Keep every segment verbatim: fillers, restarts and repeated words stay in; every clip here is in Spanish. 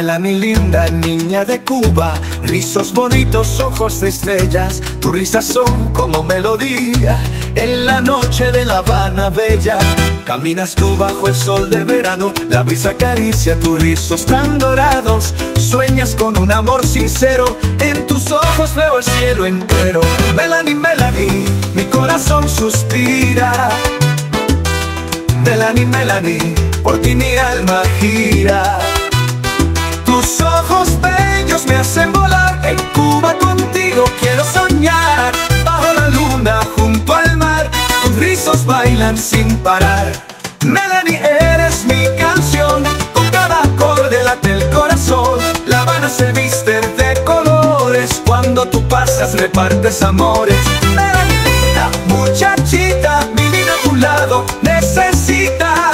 Melanie, linda niña de Cuba, rizos bonitos, ojos de estrellas, tus risas son como melodía en la noche de La Habana bella. Caminas tú bajo el sol de verano, la brisa acaricia tus rizos tan dorados. Sueñas con un amor sincero, en tus ojos veo el cielo entero. Melanie, Melanie, mi corazón suspira. Melanie, Melanie, por ti mi alma gira. Tus ojos bellos me hacen volar, en Cuba contigo quiero soñar. Bajo la luna, junto al mar, tus rizos bailan sin parar. Melanie, eres mi canción, con cada acorde late el corazón. La Habana se viste de colores, cuando tú pasas repartes amores. Melanie, linda muchachita, mi vida a tu lado necesita.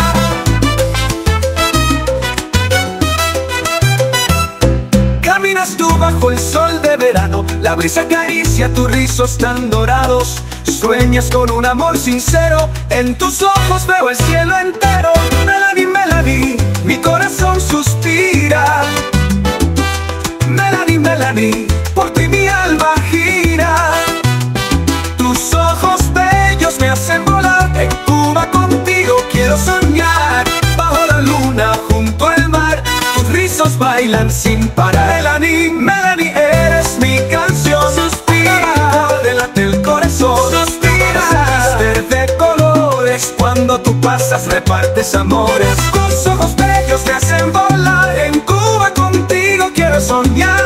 Caminas tú bajo el sol de verano, la brisa acaricia tus rizos tan dorados. Sueñas con un amor sincero, en tus ojos veo el cielo entero. Melanie, Melanie, mi corazón suspira. Melanie, Melanie, por ti mi alma gira. Tus ojos bellos me hacen volar, en Cuba contigo quiero soñar. Bajo la luna, junto al mar, tus rizos bailan sin parar. Melanie, Melanie, eres mi canción. Suspira, delante el corazón. Suspira, de colores, cuando tú pasas repartes amores. Tus ojos bellos me hacen volar, en Cuba contigo quiero soñar.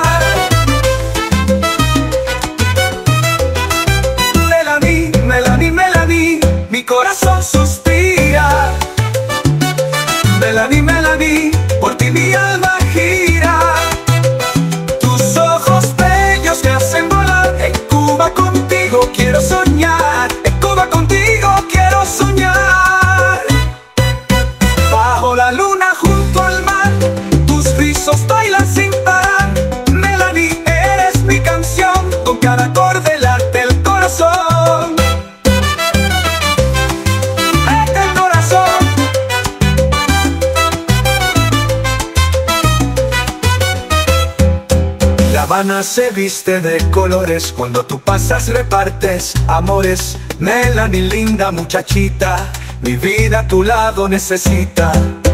Melanie, Melanie, Melanie, mi corazón suspira. Melanie, Melanie, por ti mi alma gira. Tus ojos bellos me hacen volar, en Cuba contigo quiero soñar. En Cuba contigo quiero soñar. Bajo la luna, junto al mar, tus rizos bailan sin parar. Melanie, eres mi canción, con cada acorde late el corazón. La Habana se viste de colores, cuando tú pasas repartes amores. Melanie, linda muchachita, mi vida a tu lado necesita.